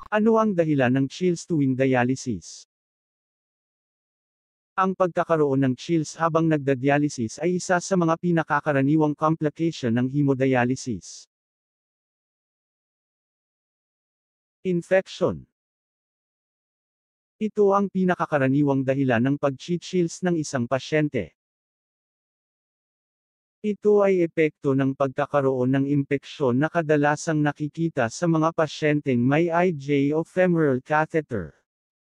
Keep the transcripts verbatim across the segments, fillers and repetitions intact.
Ano ang dahilan ng chills tuwing dialysis? Ang pagkakaroon ng chills habang nagda-dialysis ay isa sa mga pinakakaraniwang complication ng hemodialysis. Infection. Ito ang pinakakaraniwang dahilan ng pag-chills ng isang pasyente. Ito ay epekto ng pagkakaroon ng impeksyon na kadalasang nakikita sa mga pasyenteng may I J o femoral catheter.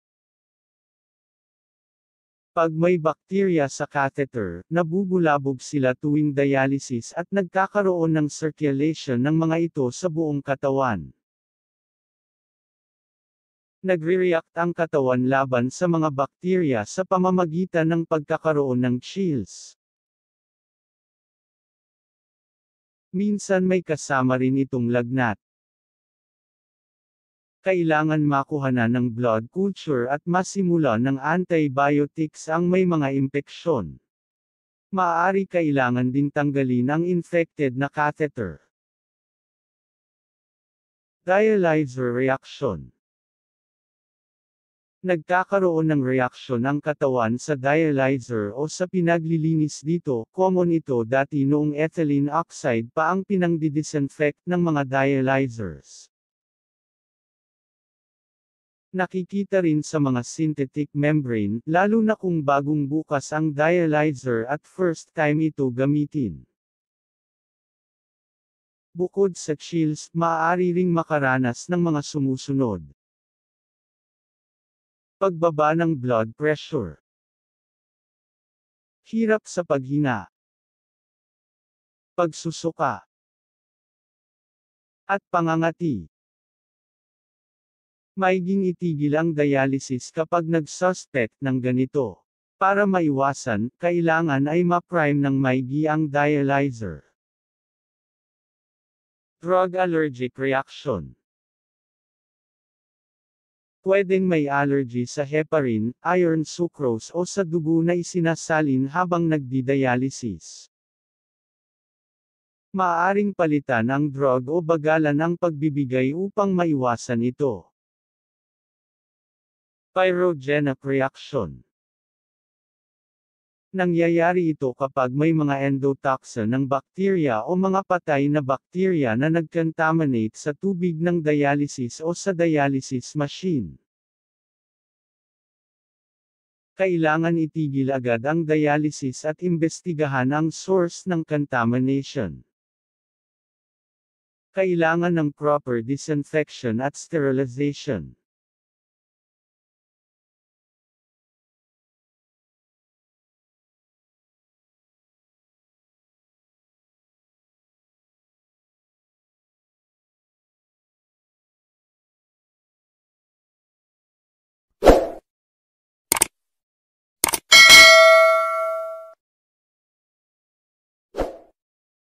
Pag may bakterya sa catheter, nabubulabog sila tuwing dialysis at nagkakaroon ng circulation ng mga ito sa buong katawan. Nagre-react ang katawan laban sa mga bakterya sa pamamagitan ng pagkakaroon ng chills. Minsan may kasama rin itong lagnat. Kailangan makuhanan ng blood culture at masimula ng antibiotics ang may mga impeksyon. Maaari kailangan ding tanggalin ang infected na catheter. Dialyzer reaction. Nagkakaroon ng reaksyon ang katawan sa dialyzer o sa pinaglilinis dito. Common ito dati noong ethylene oxide pa ang pinangdidisinfect ng mga dialyzers. Nakikita rin sa mga synthetic membrane, lalo na kung bagong bukas ang dialyzer at first time ito gamitin. Bukod sa chills, maaari ring makaranas ng mga sumusunod. Pagbaba ng blood pressure. Hirap sa paghinga. Pagsusuka. At pangangati. Maiging itigil ang dialysis kapag nag-suspect ng ganito. Para maiwasan, kailangan ay ma-prime ng maigi ang dialyzer. Drug allergic reaction. Pwedeng may allergy sa heparin, iron sucrose o sa dugo na isinasalin habang nagdi-dialysis. Maaaring palitan ang drug o bagalan ang pagbibigay upang maiwasan ito. Pyrogenic reaction. Nangyayari ito kapag may mga endotoxin ng bakterya o mga patay na bakterya na nag-contaminate sa tubig ng dialysis o sa dialysis machine. Kailangan itigil agad ang dialysis at imbestigahan ang source ng contamination. Kailangan ng proper disinfection at sterilization.